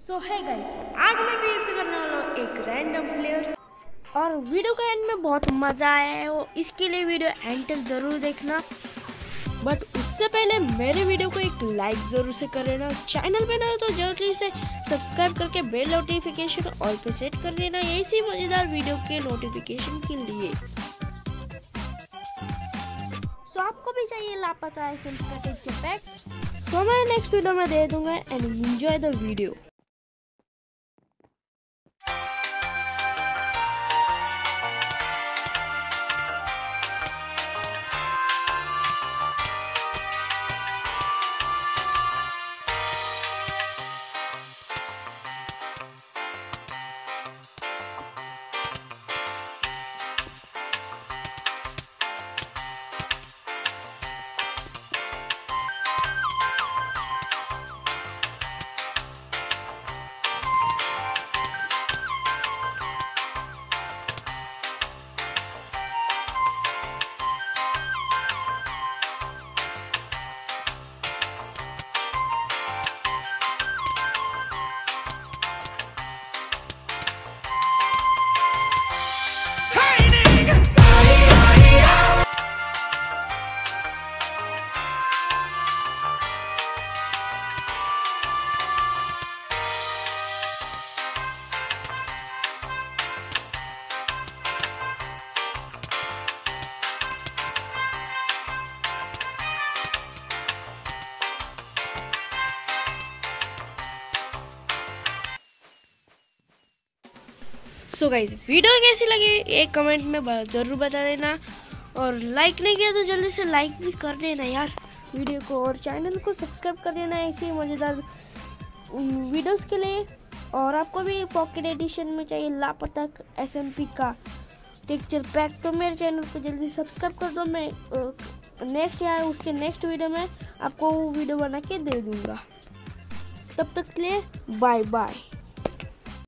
सो है गाइस, आज मैं पीवीपी करने वाला हूँ एक रैंडम प्लेयर्स और वीडियो का एंड में बहुत मज़ा आया है। वो इसके लिए वीडियो एंड तक ज़रूर देखना। बट उससे पहले मेरे वीडियो को एक लाइक ज़रूर से कर लेना। चैनल पे ना तो जल्दी से सब्सक्राइब करके बेल नोटिफिकेशन ऑल पे सेट कर लेना ऐसी मज़ेदार वीडियो के नोटिफिकेशन के लिए। सो आपको भी चाहिए लापता एसएमपी का टेक्सचर पैक, तो मैं नेक्स्ट वीडियो में दे दूंगा and enjoy the video. So guys, video कैसी लगी एक कमेंट में ज़रूर बता देना और लाइक नहीं किया तो जल्दी से लाइक भी कर देना यार वीडियो को, और चैनल को सब्सक्राइब कर देना ऐसी मज़ेदार वीडियोस के लिए। और आपको भी पॉकेट एडिशन में चाहिए लापता एसएमपी का टेक्सचर पैक तो मेरे चैनल को जल्दी सब्सक्राइब कर दो। मैं नेक्स्ट यार उसके नेक्स्ट वीडियो में आपको वो वीडियो बना के दे दूँगा। तब तक के लिए बाय बाय।